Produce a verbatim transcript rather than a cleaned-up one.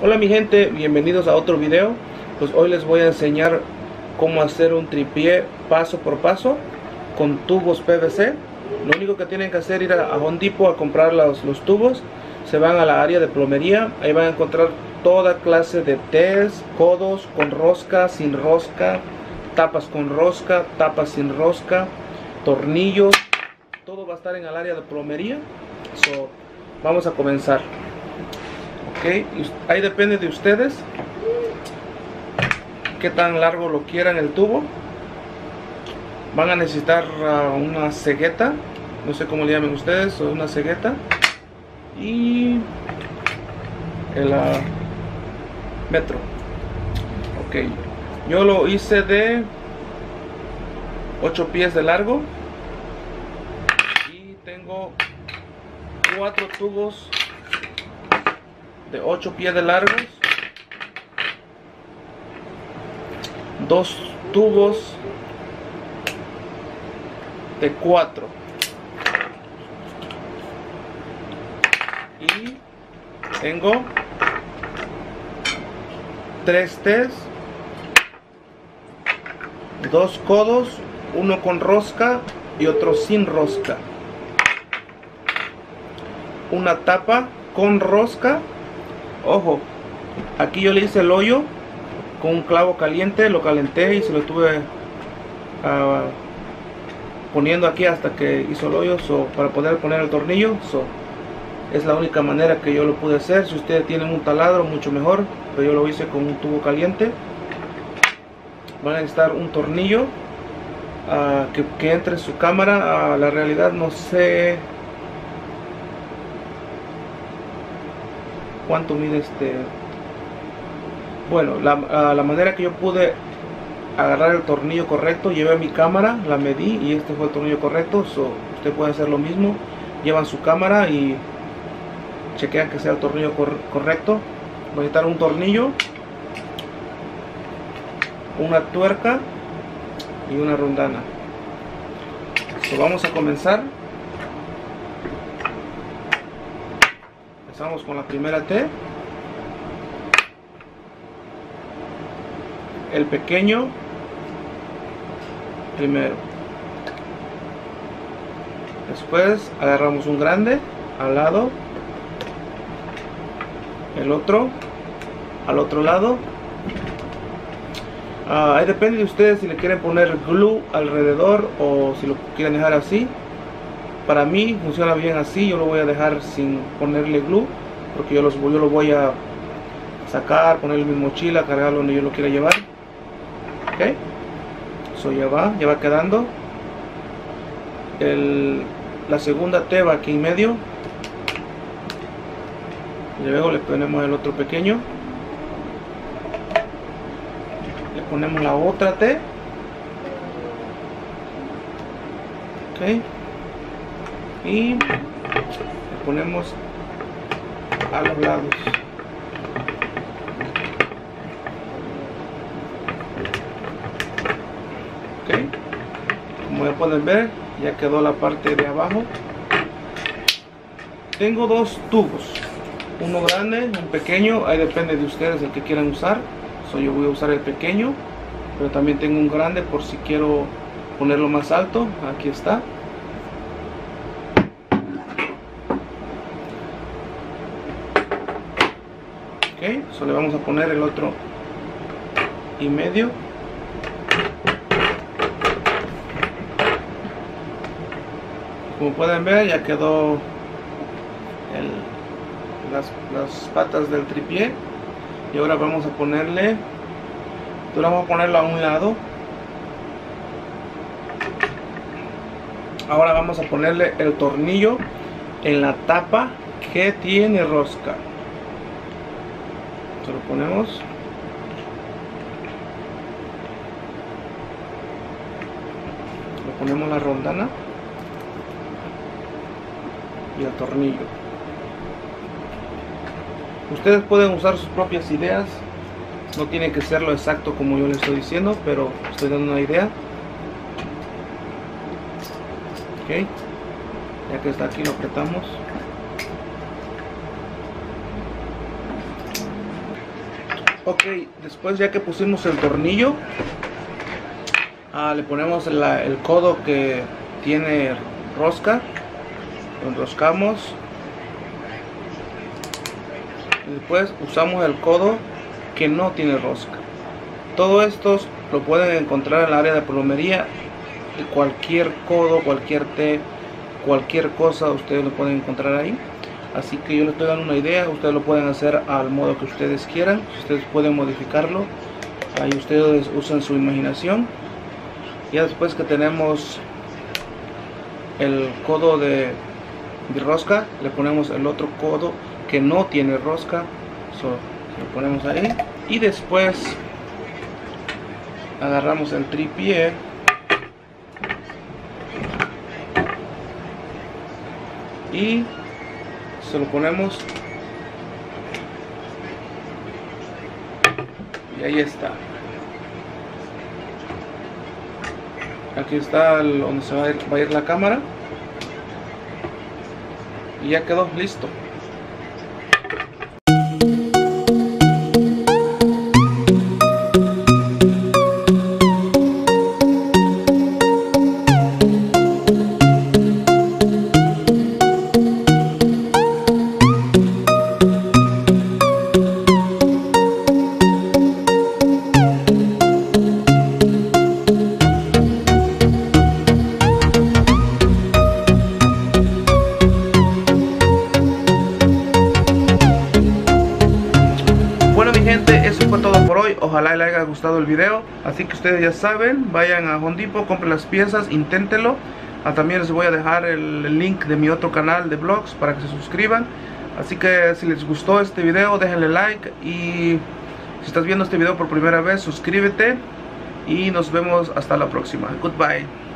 Hola mi gente, bienvenidos a otro video. Pues hoy les voy a enseñar cómo hacer un tripié paso por paso con tubos P V C. Lo único que tienen que hacer es ir a Home Depot a comprar los, los tubos. Se van a la área de plomería, ahí van a encontrar toda clase de tés, codos con rosca, sin rosca, tapas con rosca, tapas sin rosca, tornillos. Todo va a estar en el área de plomería. So, vamos a comenzar. Okay. Ahí depende de ustedes qué tan largo lo quieran el tubo. Van a necesitar uh, una cegueta, no sé cómo le llamen ustedes, o una cegueta, y el uh, metro. Ok, yo lo hice de ocho pies de largo y tengo cuatro tubos de ocho pies de largos, dos tubos de cuatro y tengo tres tés, dos codos, uno con rosca y otro sin rosca, una tapa con rosca. Ojo, aquí yo le hice el hoyo con un clavo caliente, lo calenté y se lo estuve uh, poniendo aquí hasta que hizo el hoyo, so, para poder poner el tornillo. So, es la única manera que yo lo pude hacer. Si ustedes tienen un taladro, mucho mejor, pero yo lo hice con un tubo caliente. Van a necesitar un tornillo uh, que, que entre en su cámara. Uh, la realidad no sé cuánto mide este. Bueno, la, uh, la manera que yo pude agarrar el tornillo correcto, llevé mi cámara, la medí y este fue el tornillo correcto. So, usted puede hacer lo mismo, llevan su cámara y chequean que sea el tornillo cor correcto. Voy a necesitar un tornillo, una tuerca y una rondana. So, vamos a comenzar. Empezamos con la primera T. El pequeño primero. Después agarramos un grande al lado, el otro al otro lado. Uh, ahí depende de ustedes si le quieren poner glue alrededor o si lo quieren dejar así. Para mí funciona bien así. Yo lo voy a dejar sin ponerle glue porque yo, los, yo lo voy a sacar, ponerle en mi mochila, cargarlo donde yo lo quiera llevar. Ok, eso ya va, ya va quedando. El, la segunda T va aquí en medio. Y luego le ponemos el otro pequeño. Le ponemos la otra T. Ok. Y le ponemos a los lados. Ok, como ya pueden ver, ya quedó la parte de abajo. Tengo dos tubos, uno grande, un pequeño. Ahí depende de ustedes el que quieran usar. So, yo voy a usar el pequeño, pero también tengo un grande por si quiero ponerlo más alto. Aquí está. Ok, so le vamos a poner el otro y medio. Como pueden ver, ya quedó el, las, las patas del tripié. Y ahora vamos a ponerle, ahora vamos a ponerlo a un lado. Ahora vamos a ponerle el tornillo en la tapa que tiene rosca. Se lo ponemos. Le ponemos la rondana y el tornillo. Ustedes pueden usar sus propias ideas, no tiene que ser lo exacto como yo les estoy diciendo, pero estoy dando una idea. Ok, ya que está aquí lo apretamos. Ok, después ya que pusimos el tornillo, ah, le ponemos la, el codo que tiene rosca, lo enroscamos. Y después usamos el codo que no tiene rosca. Todo esto lo pueden encontrar en el área de plomería. De cualquier codo, cualquier T, cualquier cosa ustedes lo pueden encontrar ahí. Así que yo les estoy dando una idea. Ustedes lo pueden hacer al modo que ustedes quieran. Ustedes pueden modificarlo. Ahí ustedes usan su imaginación. Ya después que tenemos el codo de, de rosca, le ponemos el otro codo que no tiene rosca. So, lo ponemos ahí. Y después agarramos el tripié. Y se lo ponemos. Y ahí está. Aquí está el, donde se va a, ir, va a ir la cámara. Y ya quedó listo. Gente, eso fue todo por hoy. Ojalá les haya gustado el video. Así que ustedes ya saben, vayan a Home Depot, compren las piezas, inténtenlo. Ah, también les voy a dejar el, el link de mi otro canal de vlogs para que se suscriban. Así que si les gustó este video, déjenle like. Y si estás viendo este video por primera vez, suscríbete. Y nos vemos hasta la próxima. Goodbye.